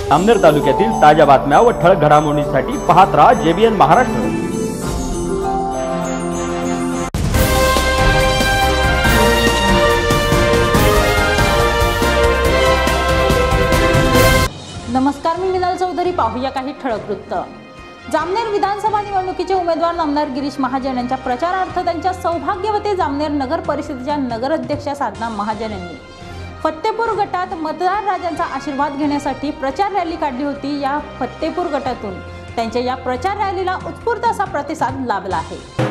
जामनेर तालुक्यातील ताज्या बातम्या व ठळक घडामोडींसाठी पाहत रहा JBN महाराष्ट्र। नमस्कार, मी मिनल चौधरी। पाहूया काही ठळक वृत्त। जामनेर विधानसभा निवडणुकीचे उमेदवार नामदार गिरीश महाजन यांच्या प्रचारार्थ त्यांच्या सौभाग्यवती जामनेर नगर परिषदेच्या नगराध्यक्षा साधना महाजन यांनी फत्तेपूर गटात मतदार राजांचा आशीर्वाद घेण्यासाठी प्रचार रॅली काढली होती। या फत्तेपूर गटातून त्यांच्या या प्रचार रॅलीला उत्स्फूर्त असा प्रतिसाद लाभला आहे।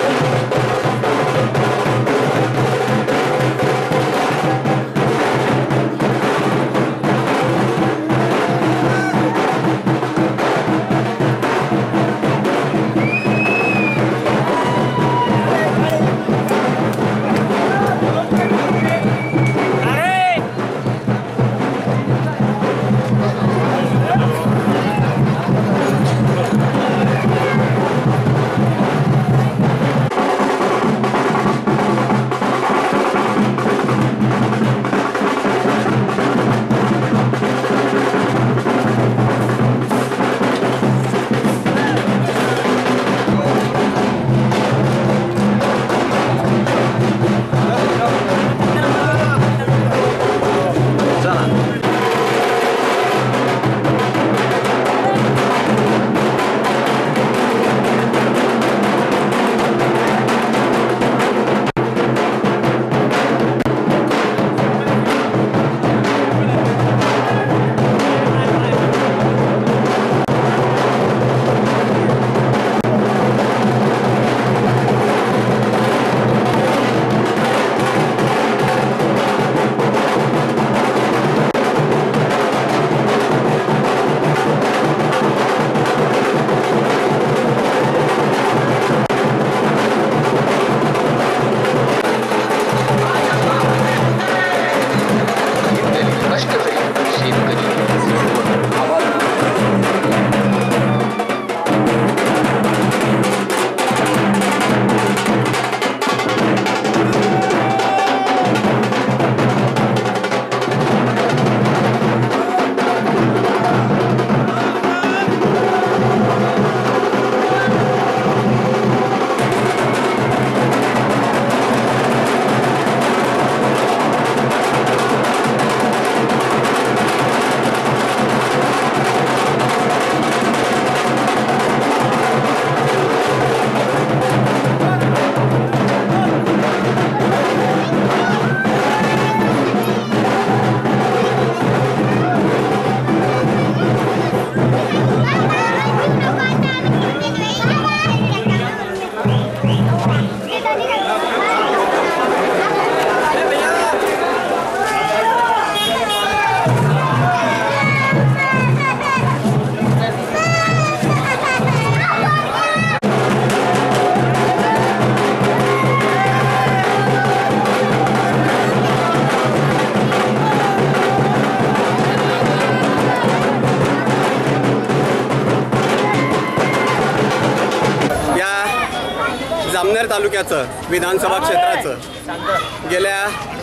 जामनेर तालुक्याचं विधानसभा क्षेत्राचं गेल्या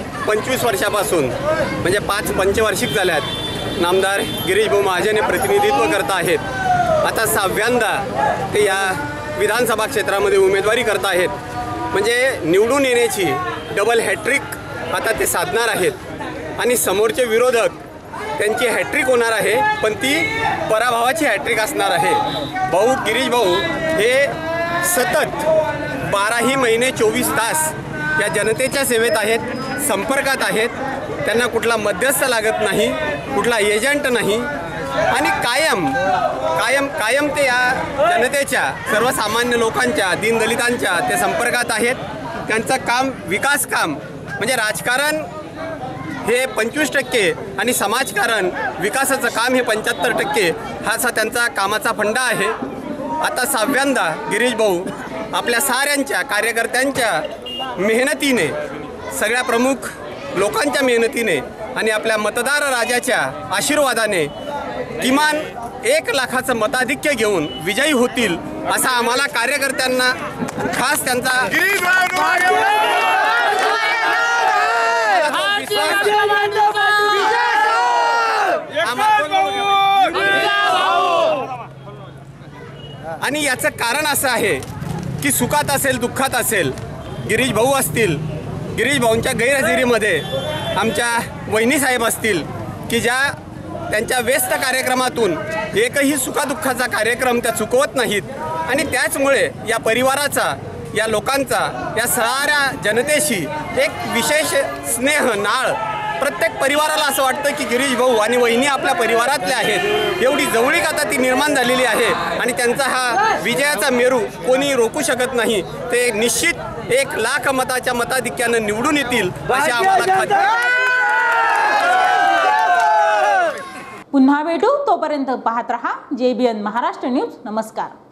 25 वर्षापासून म्हणजे 5 पंचवार्षिक झाल्यात नामदार गिरीश भाऊ महाजन हे प्रतिनिधित्व करत आहेत। आता 6व्यांदा ते या विधानसभा क्षेत्रामध्ये उमेदवारी करत आहेत, म्हणजे निवडून येण्याची डबल हॅट्रिक आता ते साधणार आहेत आणि समोरचे विरोधक त्यांची हॅट्रिक होणार आहे, पण ती पराभवाची हॅट्रिक असणार आहे। भाऊ गिरीश भाऊ हे सतत 12ही महिने 24 तास या जनतेच्या सेवेत आहेत, संपर्कात आहेत। त्यांना कुठला मध्यस्थ लागत नाही, कुठला एजंट नाही आणि कायम ते या जनतेच्या सर्वसामान्य लोकांच्या दीनदलितांच्या ते संपर्कात आहेत। त्यांचं काम विकास काम म्हणजे राजकारण हे 25% आणि समाजकारण विकासाचं काम हे 75% हा त्यांचा कामाचा फंडा आहे। आता 6व्यांदा गिरीश भाऊ आपल्या साऱ्यांच्या कार्यकर्त्यांच्या मेहनतीने, सगळ्या प्रमुख लोकांच्या मेहनतीने आणि आपल्या मतदार राजाच्या आशीर्वादाने किमान 1 लाखाचं मताधिक्य घेऊन विजयी होतील असा आम्हाला कार्यकर्त्यांना खास त्यांचा विश्वास आणि याचं कारण असं आहे की सुखात असेल दुःखात असेल गिरीश भाऊ असतील, गिरीश भाऊंच्या गैरहजेरीमध्ये आमच्या वहिनीसाहेब असतील की ज्या त्यांच्या व्यस्त कार्यक्रमातून एकही सुखादुःखाचा कार्यक्रम त्या चुकवत नाहीत आणि त्याचमुळे या परिवाराचा, या लोकांचा, या साऱ्या जनतेशी एक विशेष स्नेह नाळ प्रत्येक परिवाराला असं वाटतं की गिरीश भाऊ आणि वहिनी आपल्या परिवारातले आहेत. एवढी जवळीक आता ती निर्माण झालेली आहे आणि त्यांचा हा विजयाचा मेरू कोणी रोखू शकत नाही. ते निश्चित 1,00,000 मताच्या मताधिक्यानं निवडून येतील अशी आम्हाला खात्री आहे. पुन्हा भेटू, तोपर्यंत पाहत रहा JBN महाराष्ट्र न्यूज. नमस्कार.